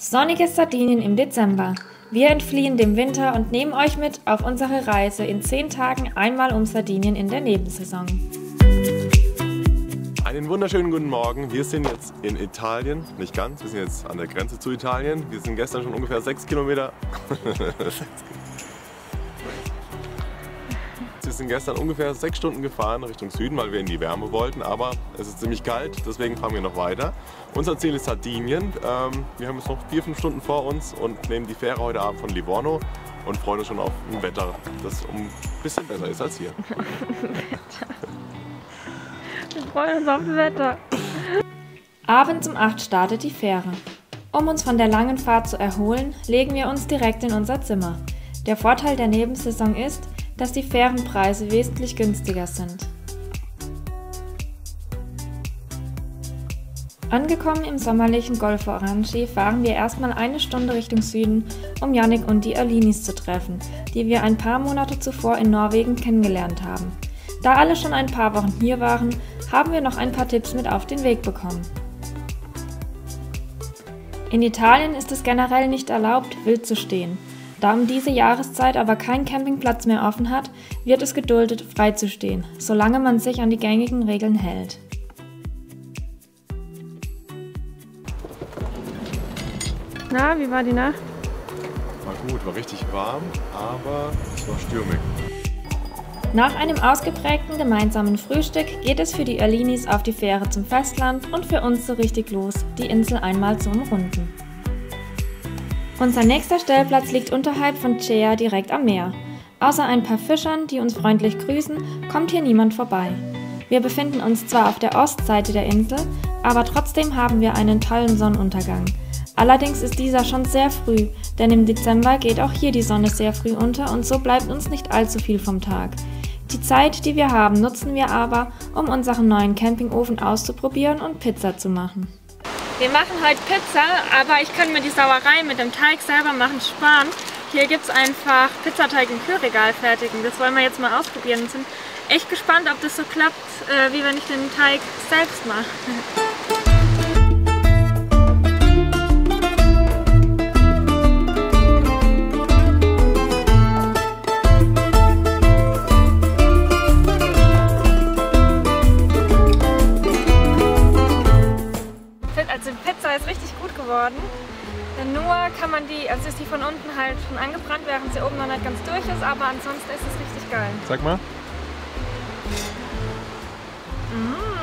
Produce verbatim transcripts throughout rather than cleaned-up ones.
Sonniges Sardinien im Dezember. Wir entfliehen dem Winter und nehmen euch mit auf unsere Reise in zehn Tagen einmal um Sardinien in der Nebensaison. Einen wunderschönen guten Morgen. Wir sind jetzt in Italien, nicht ganz, wir sind jetzt an der Grenze zu Italien. Wir sind gestern schon ungefähr sechs Kilometer. Wir sind gestern ungefähr sechs Stunden gefahren Richtung Süden, weil wir in die Wärme wollten, aber es ist ziemlich kalt, deswegen fahren wir noch weiter. Unser Ziel ist Sardinien. Ähm, wir haben jetzt noch vier, fünf Stunden vor uns und nehmen die Fähre heute Abend von Livorno und freuen uns schon auf ein Wetter, das um ein bisschen besser ist als hier. Wir freuen uns auf das Wetter. Abends um acht startet die Fähre. Um uns von der langen Fahrt zu erholen, legen wir uns direkt in unser Zimmer. Der Vorteil der Nebensaison ist, dass die Fährenpreise wesentlich günstiger sind. Angekommen im sommerlichen Golfo Aranci fahren wir erstmal eine Stunde Richtung Süden, um Yannick und die Erlinis zu treffen, die wir ein paar Monate zuvor in Norwegen kennengelernt haben. Da alle schon ein paar Wochen hier waren, haben wir noch ein paar Tipps mit auf den Weg bekommen. In Italien ist es generell nicht erlaubt, wild zu stehen. Da um diese Jahreszeit aber kein Campingplatz mehr offen hat, wird es geduldet, frei zu stehen, solange man sich an die gängigen Regeln hält. Na, wie war die Nacht? War gut, war richtig warm, aber es war stürmig. Nach einem ausgeprägten gemeinsamen Frühstück geht es für die Erlinis auf die Fähre zum Festland und für uns so richtig los, die Insel einmal zu umrunden. Unser nächster Stellplatz liegt unterhalb von Cea direkt am Meer. Außer ein paar Fischern, die uns freundlich grüßen, kommt hier niemand vorbei. Wir befinden uns zwar auf der Ostseite der Insel, aber trotzdem haben wir einen tollen Sonnenuntergang. Allerdings ist dieser schon sehr früh, denn im Dezember geht auch hier die Sonne sehr früh unter und so bleibt uns nicht allzu viel vom Tag. Die Zeit, die wir haben, nutzen wir aber, um unseren neuen Campingofen auszuprobieren und Pizza zu machen. Wir machen heute Pizza, aber ich kann mir die Sauerei mit dem Teig selber machen sparen. Hier gibt es einfach Pizzateig im Kühlregal fertigen. Das wollen wir jetzt mal ausprobieren und sind echt gespannt, ob das so klappt, äh, wie wenn ich den Teig selbst mache. Also die Pizza ist richtig gut geworden, denn nur kann man die, also ist die von unten halt schon angebrannt, während sie oben noch nicht ganz durch ist, aber ansonsten ist es richtig geil. Sag mal. Mmh.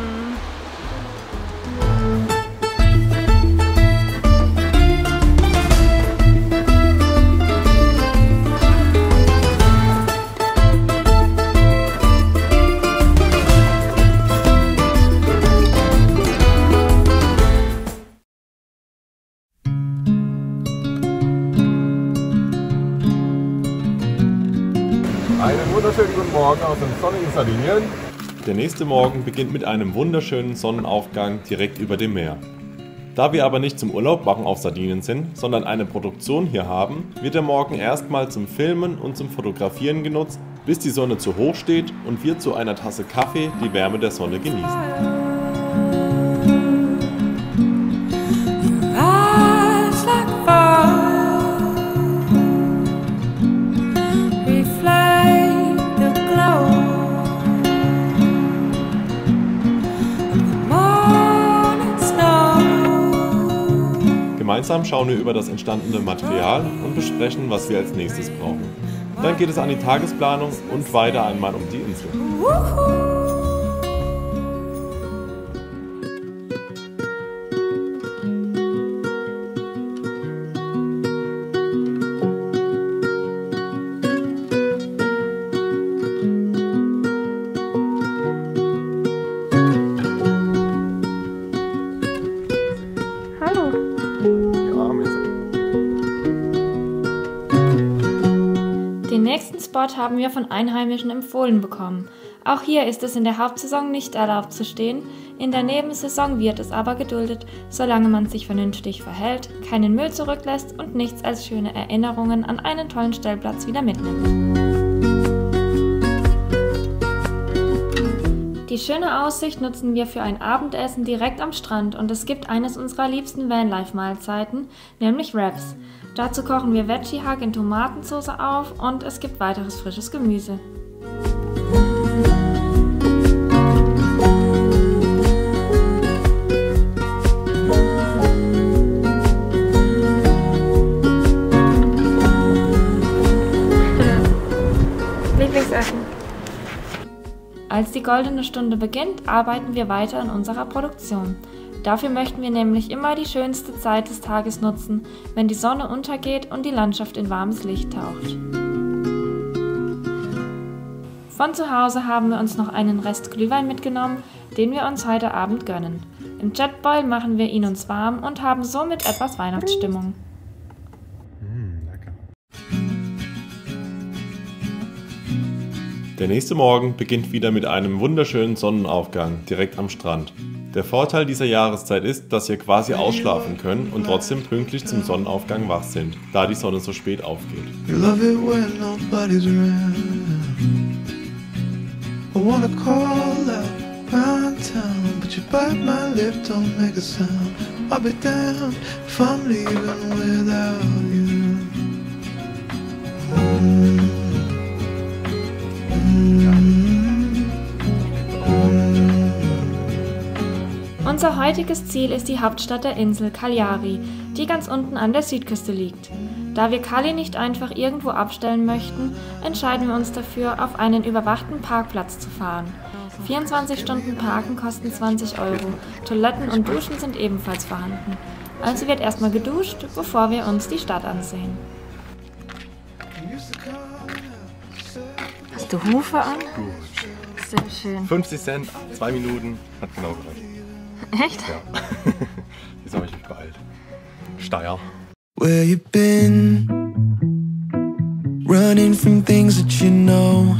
Einen wunderschönen guten Morgen aus dem sonnigen Sardinien. Der nächste Morgen beginnt mit einem wunderschönen Sonnenaufgang direkt über dem Meer. Da wir aber nicht zum Urlaub machen auf Sardinien sind, sondern eine Produktion hier haben, wird der Morgen erstmal zum Filmen und zum Fotografieren genutzt, bis die Sonne zu hoch steht und wir zu einer Tasse Kaffee die Wärme der Sonne genießen. Gemeinsam schauen wir über das entstandene Material und besprechen, was wir als nächstes brauchen. Dann geht es an die Tagesplanung und weiter einmal um die Insel. Den nächsten Spot haben wir von Einheimischen empfohlen bekommen. Auch hier ist es in der Hauptsaison nicht erlaubt zu stehen, in der Nebensaison wird es aber geduldet, solange man sich vernünftig verhält, keinen Müll zurücklässt und nichts als schöne Erinnerungen an einen tollen Stellplatz wieder mitnimmt. Die schöne Aussicht nutzen wir für ein Abendessen direkt am Strand und es gibt eines unserer liebsten Vanlife-Mahlzeiten, nämlich Wraps. Dazu kochen wir Veggie-Hack in Tomatensauce auf und es gibt weiteres frisches Gemüse. Lieblingsessen. Als die goldene Stunde beginnt, arbeiten wir weiter an unserer Produktion. Dafür möchten wir nämlich immer die schönste Zeit des Tages nutzen, wenn die Sonne untergeht und die Landschaft in warmes Licht taucht. Von zu Hause haben wir uns noch einen Rest Glühwein mitgenommen, den wir uns heute Abend gönnen. Im Jetboil machen wir ihn uns warm und haben somit etwas Weihnachtsstimmung. Der nächste Morgen beginnt wieder mit einem wunderschönen Sonnenaufgang direkt am Strand. Der Vorteil dieser Jahreszeit ist, dass wir quasi ausschlafen können und trotzdem pünktlich zum Sonnenaufgang wach sind, da die Sonne so spät aufgeht. Unser heutiges Ziel ist die Hauptstadt der Insel, Cagliari, die ganz unten an der Südküste liegt. Da wir Cali nicht einfach irgendwo abstellen möchten, entscheiden wir uns dafür, auf einen überwachten Parkplatz zu fahren. vierundzwanzig Stunden Parken kosten zwanzig Euro, Toiletten und Duschen sind ebenfalls vorhanden. Also wird erstmal geduscht, bevor wir uns die Stadt ansehen. Hast du Hufe an? Gut. Sehr schön. fünfzig Cent, zwei Minuten, hat genau gereicht. Echt? Ja. Jetzt habe ich mich beeilt. Steier. Where you been? Running from things that you know.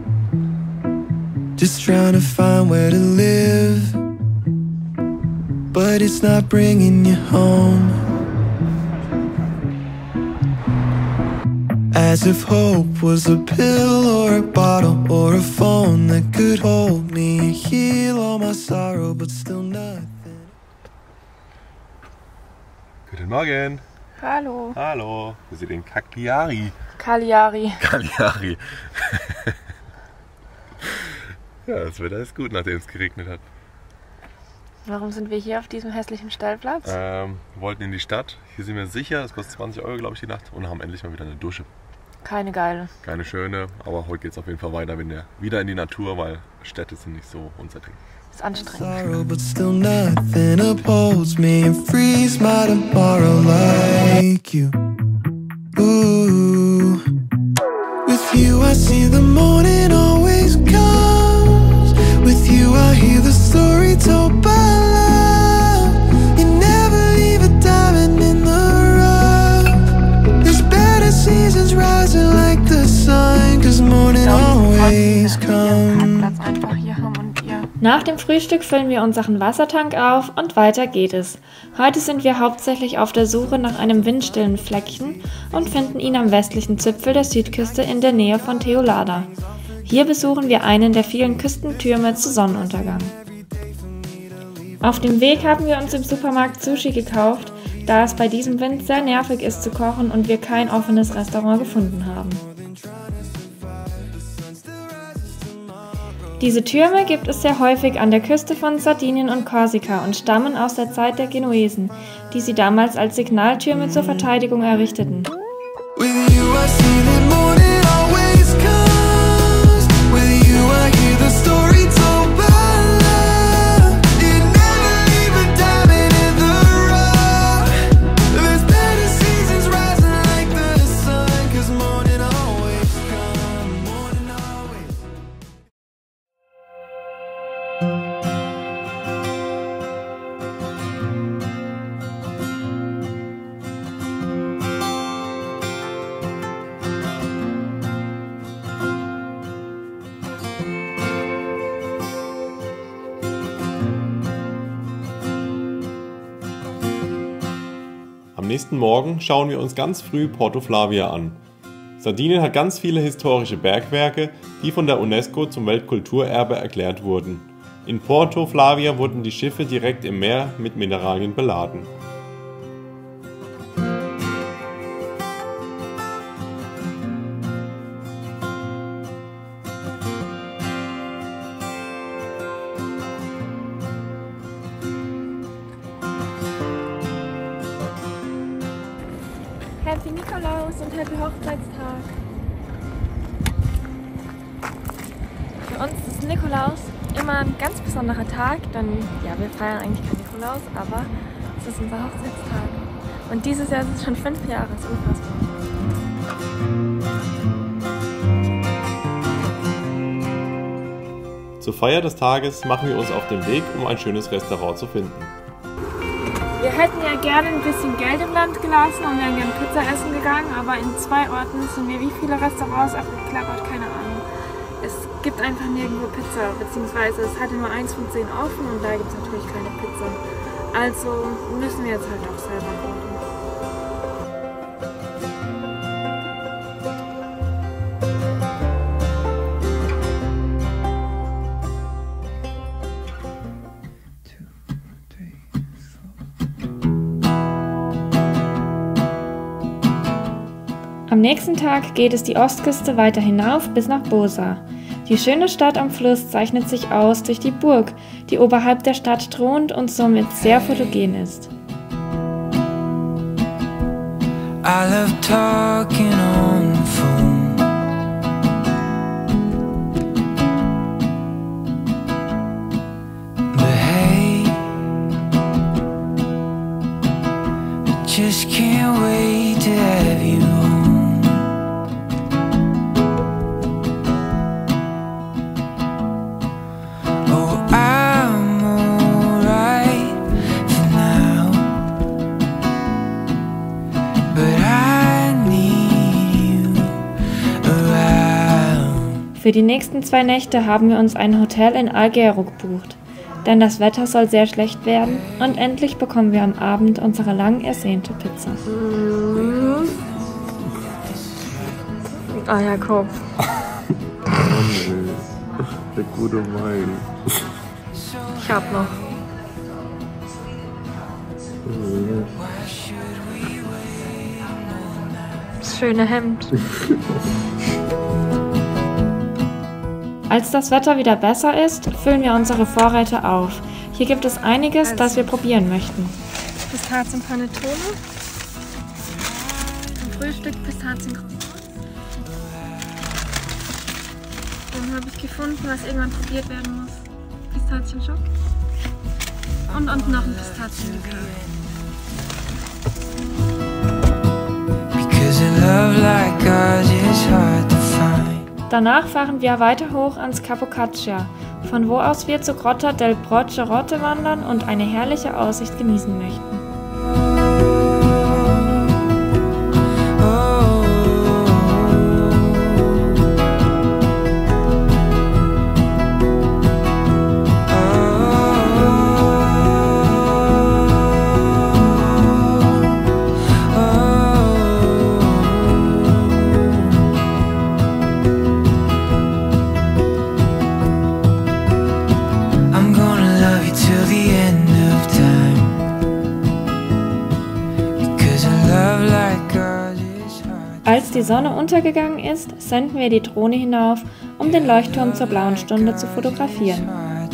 Just trying to find where to live. But it's not bringing you home. As if hope was a pill or a bottle or a phone that could hold me and heal all my sorrow, but still nothing. Guten Morgen. Hallo. Hallo. Wir sind in Cagliari. Cagliari. Cagliari. Ja, das Wetter ist gut, nachdem es geregnet hat. Warum sind wir hier auf diesem hässlichen Stellplatz? Ähm, wir wollten in die Stadt. Hier sind wir sicher. Das kostet zwanzig Euro, glaube ich, die Nacht. Und haben endlich mal wieder eine Dusche. Keine geile. Keine schöne, aber heute geht es auf jeden Fall weiter wieder in die Natur, weil Städte sind nicht so unser Ding. Ist anstrengend. Sorrow, but still nothing upholds me and frees my tomorrow like you. Ooh. With you I see the morning always comes. With you I hear the story told by love. You never leave a diamond in the rough. There's better seasons rising like the sun, 'cause morning always comes. Nach dem Frühstück füllen wir unseren Wassertank auf und weiter geht es. Heute sind wir hauptsächlich auf der Suche nach einem windstillen Fleckchen und finden ihn am westlichen Zipfel der Südküste in der Nähe von Teulada. Hier besuchen wir einen der vielen Küstentürme zu Sonnenuntergang. Auf dem Weg haben wir uns im Supermarkt Sushi gekauft, da es bei diesem Wind sehr nervig ist zu kochen und wir kein offenes Restaurant gefunden haben. Diese Türme gibt es sehr häufig an der Küste von Sardinien und Korsika und stammen aus der Zeit der Genuesen, die sie damals als Signaltürme zur Verteidigung errichteten. Am nächsten Morgen schauen wir uns ganz früh Porto Flavia an. Sardinien hat ganz viele historische Bergwerke, die von der UNESCO zum Weltkulturerbe erklärt wurden. In Porto Flavia wurden die Schiffe direkt im Meer mit Mineralien beladen. Happy Nikolaus und Happy Hochzeitstag. Für uns ist Nikolaus immer ein ganz besonderer Tag, denn ja, wir feiern eigentlich keinen Nikolaus, aber es ist unser Hochzeitstag. Und dieses Jahr sind es schon fünf Jahre, das ist unfassbar. Zur Feier des Tages machen wir uns auf den Weg, um ein schönes Restaurant zu finden. Wir hätten ja gerne ein bisschen Geld im Land gelassen und wären gerne Pizza essen gegangen, aber in zwei Orten sind wir wie viele Restaurants abgeklappert, keine Ahnung. Es gibt einfach nirgendwo Pizza, beziehungsweise es hatte nur eins von zehn offen und da gibt es natürlich keine Pizza. Also müssen wir jetzt halt auch selber kochen. Am nächsten Tag geht es die Ostküste weiter hinauf bis nach Bosa. Die schöne Stadt am Fluss zeichnet sich aus durch die Burg, die oberhalb der Stadt thront und somit sehr fotogen ist. I love talking on the phone. But hey, I just can't wait to have you home. Für die nächsten zwei Nächte haben wir uns ein Hotel in Alghero gebucht, denn das Wetter soll sehr schlecht werden und endlich bekommen wir am Abend unsere lang ersehnte Pizza. Mm. Ah, Jakob. Oh nee, der gute Wein. Ich hab noch. Mm. Das schöne Hemd. Als das Wetter wieder besser ist, füllen wir unsere Vorräte auf. Hier gibt es einiges, das wir probieren möchten. Pistazien Panettone. Zum Frühstück Pistazien Croissants. Dann habe ich gefunden, was irgendwann probiert werden muss. Pistazien-Schock. Und unten noch ein Pistazienlikör. Because a love like ours is hard to find. Danach fahren wir weiter hoch ans Capo Caccia, von wo aus wir zur Grotta del Broche Rotte wandern und eine herrliche Aussicht genießen möchten. Als die Sonne untergegangen ist, senden wir die Drohne hinauf, um den Leuchtturm zur blauen Stunde zu fotografieren.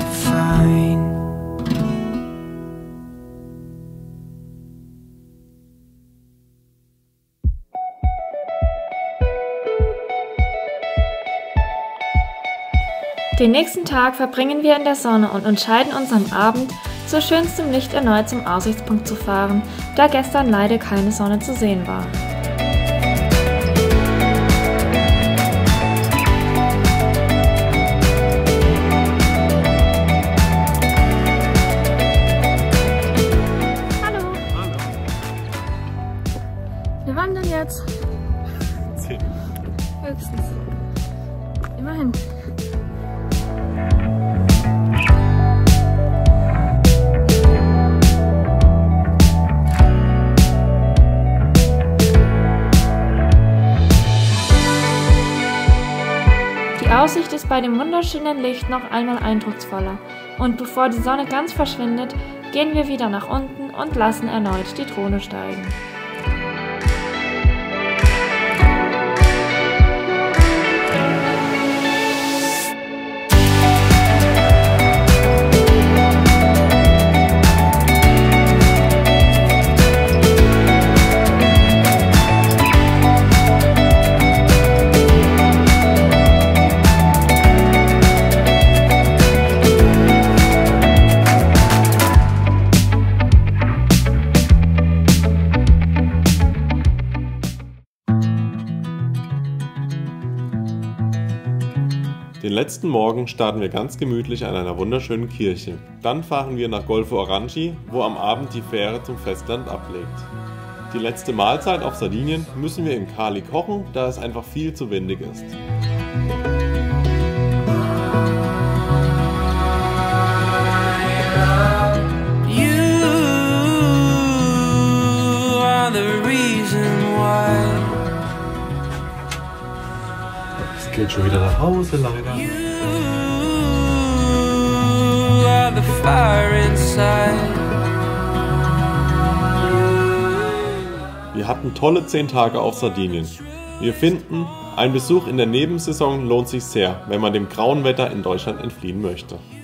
Den nächsten Tag verbringen wir in der Sonne und entscheiden uns am Abend, zu schönstem Licht erneut zum Aussichtspunkt zu fahren, da gestern leider keine Sonne zu sehen war. Wir wandern jetzt. Zehn. Höchstens. Immerhin. Die Aussicht ist bei dem wunderschönen Licht noch einmal eindrucksvoller. Und bevor die Sonne ganz verschwindet, gehen wir wieder nach unten und lassen erneut die Drohne steigen. Den letzten Morgen starten wir ganz gemütlich an einer wunderschönen Kirche. Dann fahren wir nach Golfo Orangi, wo am Abend die Fähre zum Festland ablegt. Die letzte Mahlzeit auf Sardinien müssen wir im Cali kochen, da es einfach viel zu windig ist. You are the reason why. Es geht schon wieder nach Hause, leider. You are the fire inside. Wir hatten tolle zehn Tage auf Sardinien. Wir finden, ein Besuch in der Nebensaison lohnt sich sehr, wenn man dem grauen Wetter in Deutschland entfliehen möchte.